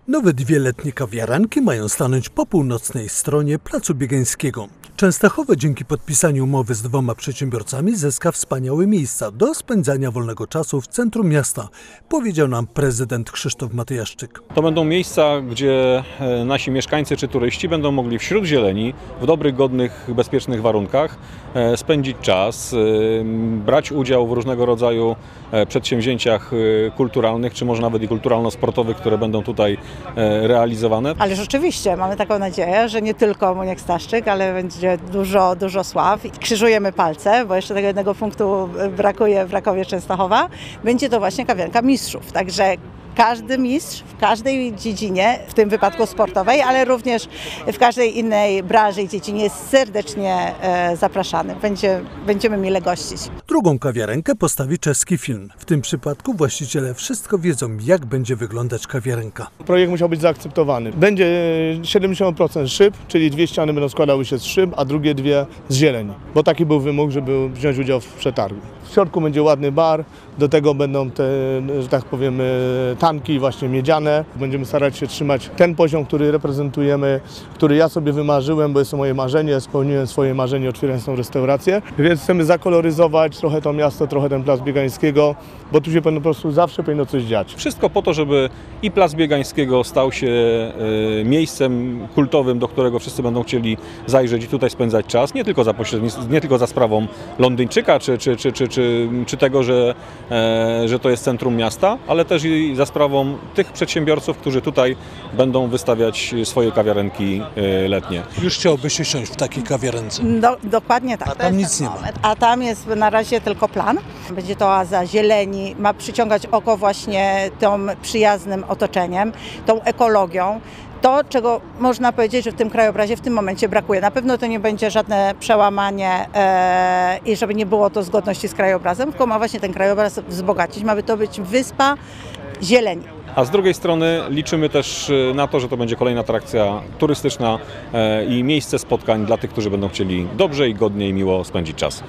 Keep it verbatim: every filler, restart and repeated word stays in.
Nowe dwie letnie kawiarenki mają stanąć po północnej stronie Placu Biegańskiego. Częstochowa dzięki podpisaniu umowy z dwoma przedsiębiorcami zyska wspaniałe miejsca do spędzania wolnego czasu w centrum miasta, powiedział nam prezydent Krzysztof Matyjaszczyk. To będą miejsca, gdzie nasi mieszkańcy czy turyści będą mogli wśród zieleni, w dobrych, godnych, bezpiecznych warunkach spędzić czas, brać udział w różnego rodzaju przedsięwzięciach kulturalnych, czy może nawet i kulturalno-sportowych, które będą tutaj realizowane. Ale rzeczywiście mamy taką nadzieję, że nie tylko Muniek Staszczyk, ale będzie dużo, dużo sław. Krzyżujemy palce, bo jeszcze tego jednego punktu brakuje w Rakowie Częstochowa. Będzie to właśnie kawiarenka mistrzów, także każdy mistrz w każdej dziedzinie, w tym wypadku sportowej, ale również w każdej innej branży i dziedzinie jest serdecznie e, zapraszany. Będzie, będziemy mile gościć. Drugą kawiarenkę postawi czeski film. W tym przypadku właściciele wszystko wiedzą, jak będzie wyglądać kawiarenka. Projekt musiał być zaakceptowany. Będzie siedemdziesiąt procent szyb, czyli dwie ściany będą składały się z szyb, a drugie dwie z zieleni. Bo taki był wymóg, żeby wziąć udział w przetargu. W środku będzie ładny bar, do tego będą te, że tak powiem, tanki właśnie miedziane. Będziemy starać się trzymać ten poziom, który reprezentujemy, który ja sobie wymarzyłem, bo jest to moje marzenie, spełniłem swoje marzenie, otwierając tą restaurację. Więc chcemy zakoloryzować trochę to miasto, trochę ten Plac Biegańskiego, bo tu się po prostu zawsze powinno coś dziać. Wszystko po to, żeby i Plac Biegańskiego stał się miejscem kultowym, do którego wszyscy będą chcieli zajrzeć i tutaj spędzać czas, nie tylko za, nie tylko za sprawą Londyńczyka, czy, czy, czy, czy, czy, czy tego, że że to jest centrum miasta, ale też i za sprawą tych przedsiębiorców, którzy tutaj będą wystawiać swoje kawiarenki letnie. Już chciałbyś się siąść w takiej kawiarence? Do, dokładnie tak. A tam nic nie ma. A tam jest na razie tylko plan. Będzie to oaza zieleni, ma przyciągać oko właśnie tą przyjaznym otoczeniem, tą ekologią. To, czego można powiedzieć, że w tym krajobrazie w tym momencie brakuje. Na pewno to nie będzie żadne przełamanie e, i żeby nie było to zgodności z krajobrazem, tylko ma właśnie ten krajobraz wzbogacić. Ma to być wyspa zieleni. A z drugiej strony liczymy też na to, że to będzie kolejna atrakcja turystyczna e, i miejsce spotkań dla tych, którzy będą chcieli dobrze i godnie i miło spędzić czas.